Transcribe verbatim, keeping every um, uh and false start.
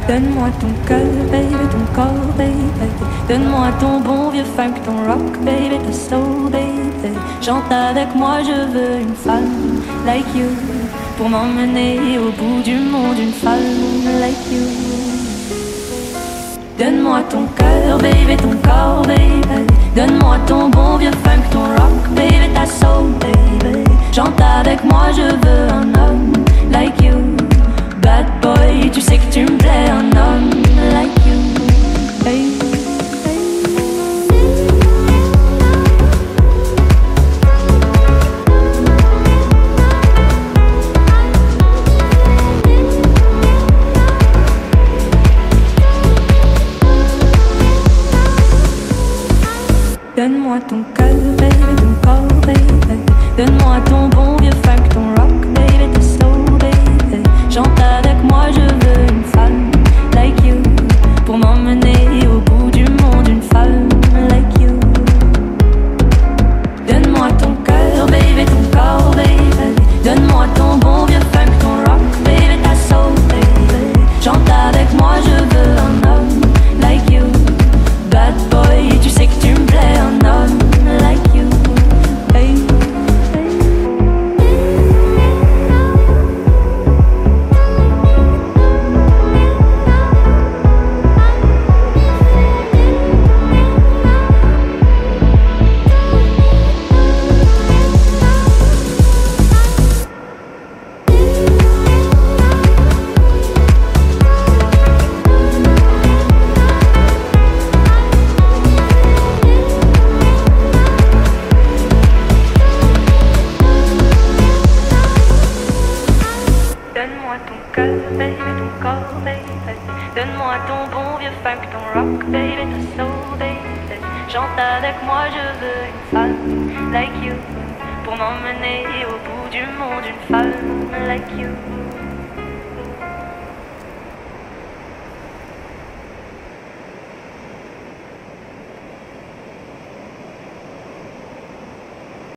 Donne-moi ton cœur, baby, ton corps, baby. Donne-moi ton bon vieux funk, ton rock, baby, ta soul, baby. Chante avec moi, je veux une femme like you pour m'emmener au bout du monde, une femme like you. Donne-moi ton cœur, baby, ton corps, baby. Donne-moi ton bon vieux funk, ton rock, baby, ta soul, baby. Chante avec moi, je veux un homme like you. Bad boy, tu sais que tu me plais, un homme like you. Hey. Donne-moi ton cœur, baby, ton corps, baby. Donne-moi ton bon vieux funk, ton rock, baby, ta soul, baby. Chante avec moi, je veux une femme like you pour m'emmener au bout du monde, une femme like you. Donne-moi ton cœur, baby, ton corps, baby. Donne-moi ton bon vieux funk, ton rock, baby, ta soul, baby. Chante avec moi, je veux un homme like you. Bad boy, tu sais que tu me plais, un homme like you. Hey. Donne-moi ton cœur, baby, ton corps, baby. Donne-moi ton bon vieux funk, ton rock, baby, ta soul, baby. Chante avec moi, je veux une femme like you pour m'emmener au bout du monde, une femme like you.